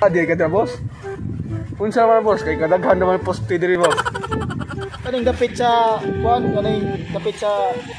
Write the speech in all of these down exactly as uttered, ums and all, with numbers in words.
Adi ka boss. Unsa man boss kay kadaghan naman poste diri boss. Kaning dapit sa kuan, kaning dapit sa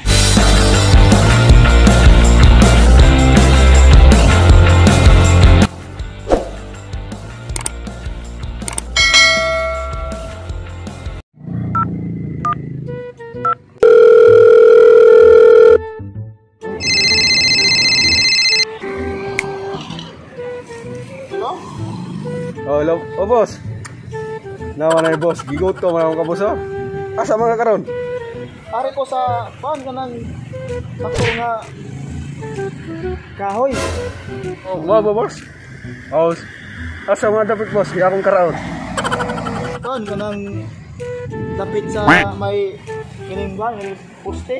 Oh, hello. Oh, boss. Nawa na boss. Gigot ko man ka boss. Oh. Asa mga karon? Ari ko sa kuan kanang ako nga kahoy. Oh, wow, boss. Oh, asa mga dapat boss? Di akong karaon. Kuan kanang dapit sa may kining ba, kining poste.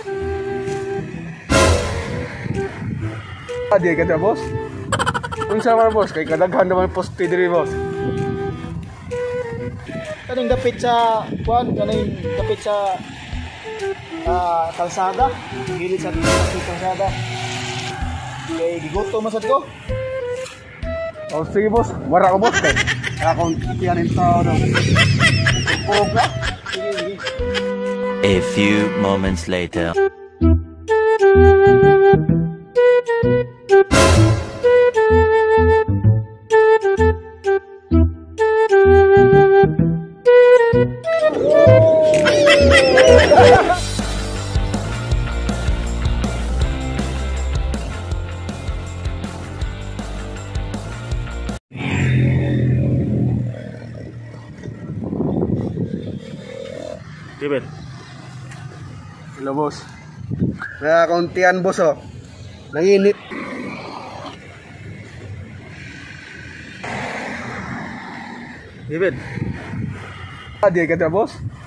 Adi ka boss. Unsa man boss kay kadaghan naman poste diri boss. Kaning dapit sa kuan, kaning dapit sa ah kalsada, gilid sa kalsada. Kay gigutom masad ko. Oh, sige boss. Wara ko boss kay akong tiyanin tao daw. Purog na. Sige, sige. A few moments later. David. Hello boss. May kauntian boss oh. Nanginit. David. Adi ka boss.